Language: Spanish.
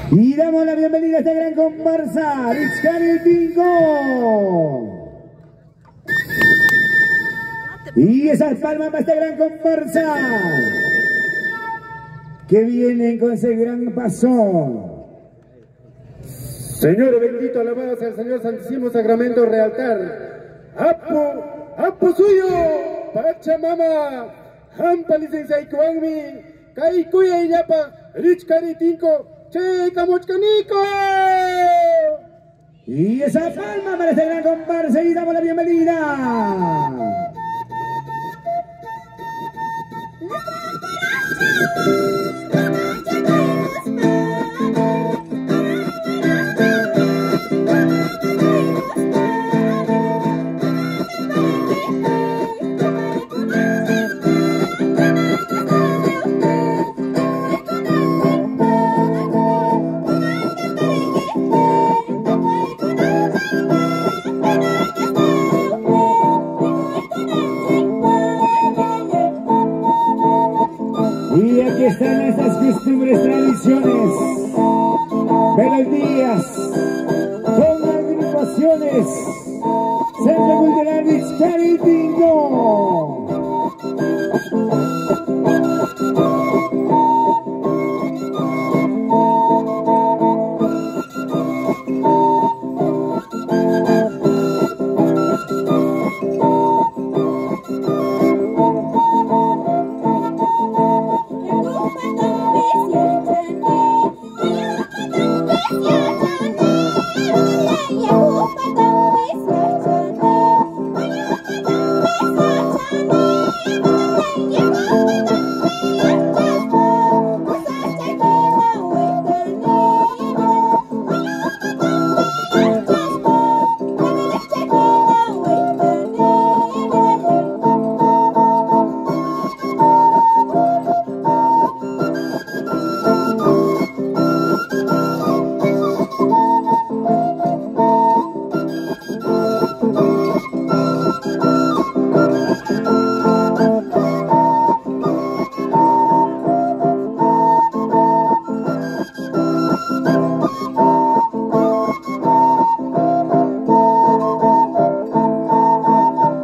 Y damos la bienvenida a esta gran comparsa, Richcari Bingo. Y esas palmas para esta gran comparsa, que vienen con ese gran paso. Señor bendito, alabados al Señor Santísimo Sacramento Realtar. Apo suyo, Pachamama, Hampa licencia Ikuanmi, Kaikuya y Yapa, Richcari Tinko, Che Camochcanico. Y esa palma para esta gran comparsa y damos la bienvenida. Y aquí están estas costumbres, tradiciones, melodías, con agrupaciones, Centro Cultural Richcari Bingo.